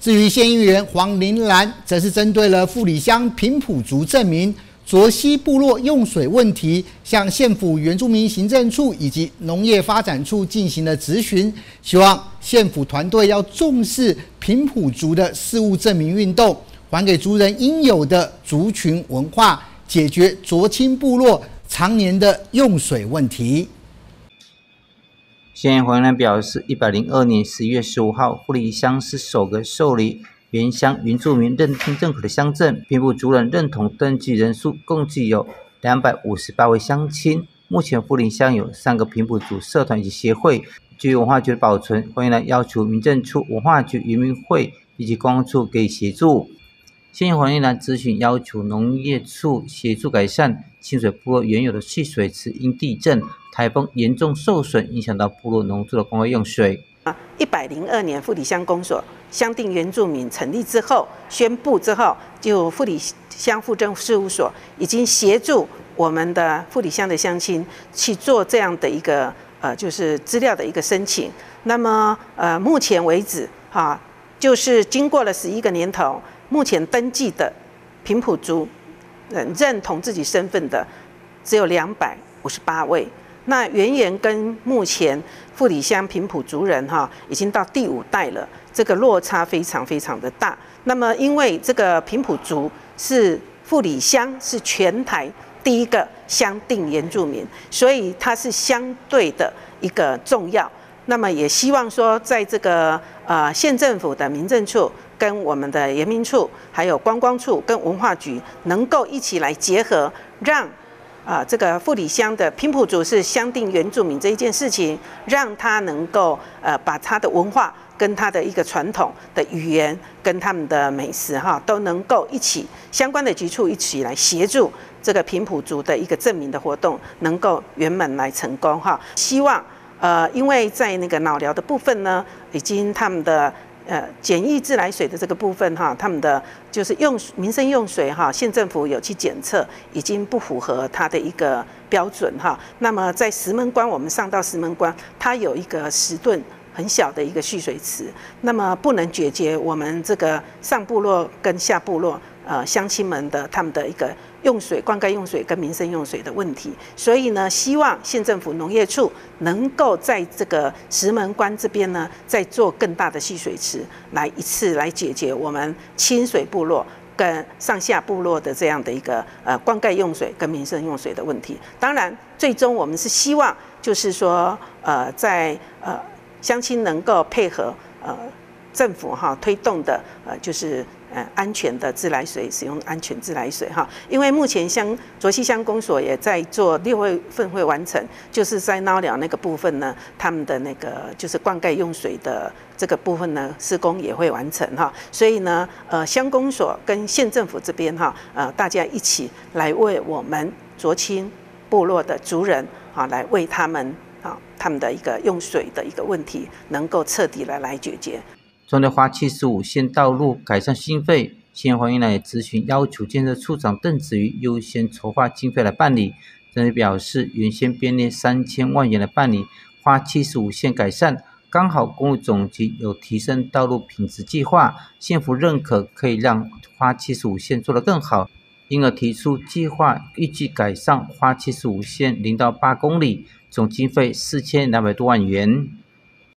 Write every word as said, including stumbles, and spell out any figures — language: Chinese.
至于县议员黄玲兰，则是针对了富里乡平埔族镇民卓溪部落用水问题，向县府原住民行政处以及农业发展处进行了质询，希望县府团队要重视平埔族的事务证明运动，还给族人应有的族群文化，解决卓青部落常年的用水问题。 县议员黄玲兰表示，一百零二年十一月十五号，富里乡是首个受理原乡原住民认定认可的乡镇，平埔族人认同登记人数共计有两百五十八位乡亲。目前富里乡有三个平埔族社团以及协会，基于文化局的保存，黄玲兰要求民政处、文化局、渔民会以及观光处给予协助。县议员黄玲兰咨询要求农业处协助改善清水部落原有的蓄水池，因地震、台风严重受损，影响到部落农作的公共用水。 一百零二年富里乡公所乡定原住民成立之后，宣布之后，就富里乡户政事务所已经协助我们的富里乡的乡亲去做这样的一个呃，就是资料的一个申请。那么呃，目前为止哈，就是经过了十一个年头，目前登记的平埔族人认同自己身份的只有两百五十八位。那远远跟目前富里乡平埔族人哈，已经到第五代了，这个落差非常非常的大。那么因为这个平埔族是富里乡是全台第一个乡定原住民，所以它是相对的一个重要。那么也希望说，在这个呃县政府的民政处、跟我们的原民处、还有观光处、跟文化局，能够一起来结合，让啊、呃，这个富里乡的平埔族是乡定原住民这一件事情，让他能够呃把他的文化跟他的一个传统的语言跟他们的美食哈，都能够一起相关的局处一起来协助这个平埔族的一个证明的活动能够圆满来成功哈。希望呃，因为在那个脑寮的部分呢，已经他们的。呃，简易自来水的这个部分哈，他们的就是用民生用水哈，县政府有去检测，已经不符合它的一个标准哈。那么在石门关，我们上到石门关，它有一个十吨很小的一个蓄水池，那么不能解决我们这个上部落跟下部落呃乡亲们的他们的一个用水、灌溉用水跟民生用水的问题。所以呢，希望县政府农业处能够在这个石门关这边呢，再做更大的蓄水池，来一次来解决我们清水部落跟上下部落的这样的一个呃灌溉用水跟民生用水的问题。当然，最终我们是希望就是说，呃，在呃乡亲能够配合呃政府哈推动的呃就是呃安全的自来水，使用安全自来水哈。因为目前乡卓溪乡公所也在做六月份会完成，就是在脑寮那个部分呢，他们的那个就是灌溉用水的这个部分呢，施工也会完成哈。所以呢，呃乡公所跟县政府这边哈，呃大家一起来为我们卓青部落的族人啊，来为他们。啊，他们的一个用水的一个问题能够彻底的来解决。 针对花七十五线道路改善经费，县议员黄玲兰也咨询要求建设处长邓子瑜优先筹划经费来办理。邓子瑜表示，原先编列三千万元来办理花七十五线改善，刚好公路总局有提升道路品质计划，县府认可可以让花七十五线做得更好，因而提出计划，预计改善花七十五线零到八公里，总经费四千两百多万元。